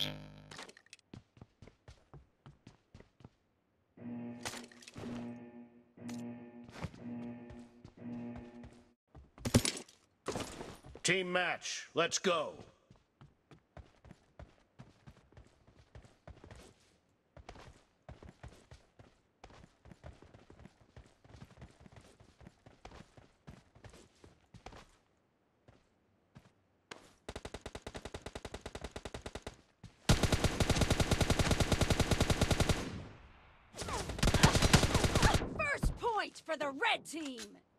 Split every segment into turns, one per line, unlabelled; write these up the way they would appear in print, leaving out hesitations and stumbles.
Team match, let's go.
First point for the red team.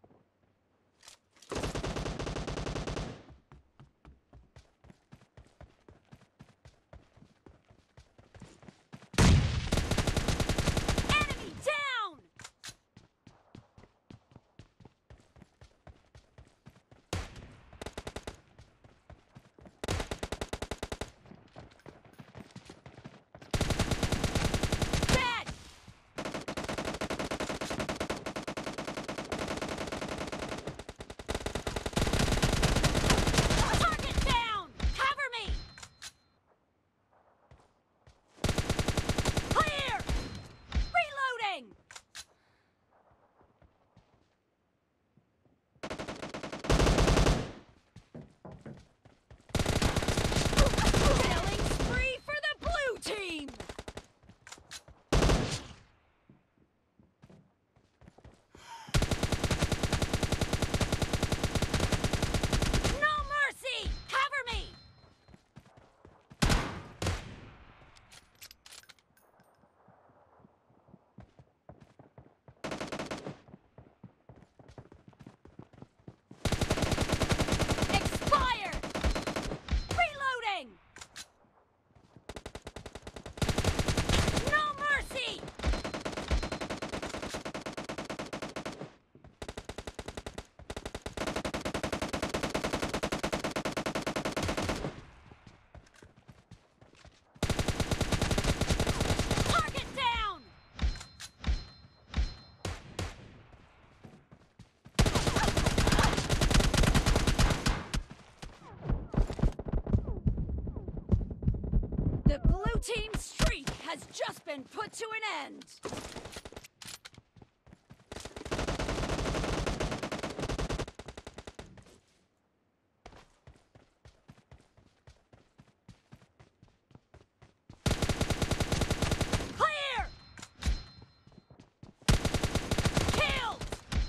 The blue team's streak has just been put to an end. Clear! Killed!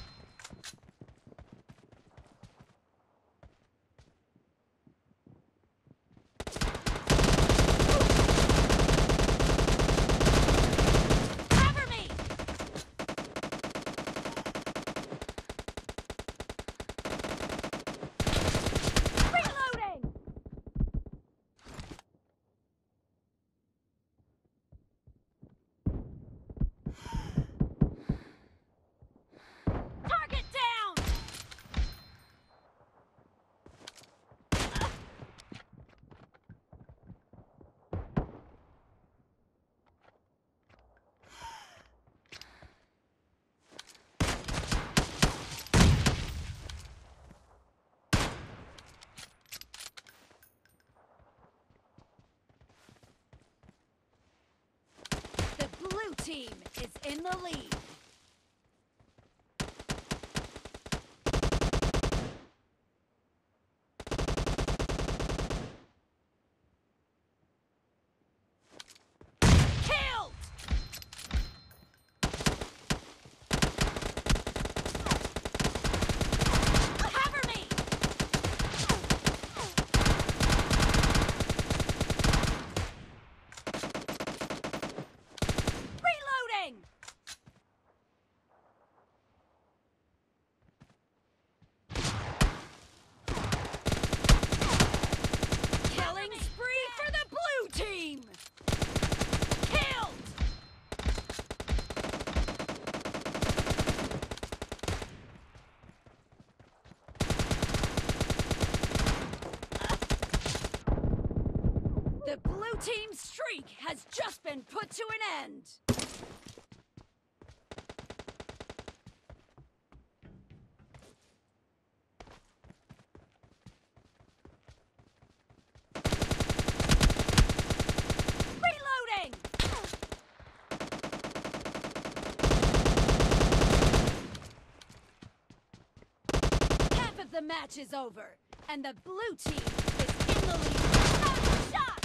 Blue team is in the lead. Killed! Cover me! The blue team's streak has just been put to an end. match is over, and the blue team is in the lead. Another shot!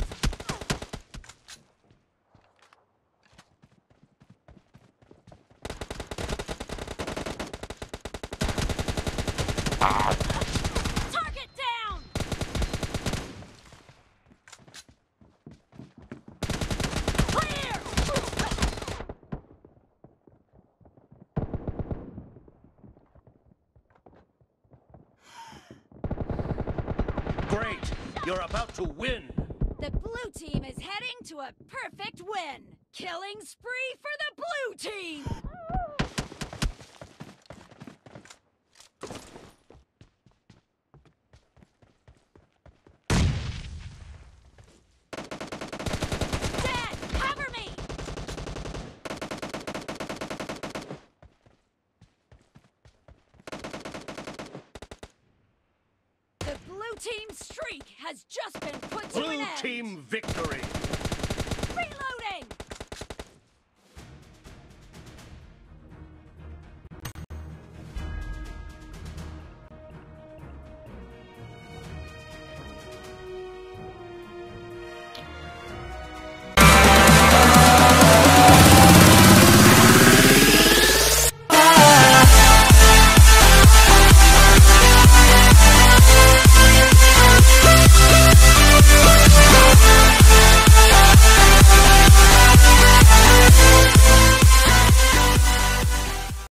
Target down! Clear!
Great! You're about to win!
The blue team is heading to a perfect win. Killing spree for the blue team! Dead! Cover me! The blue team's streak has just been put to an
Blue
end.
team victory!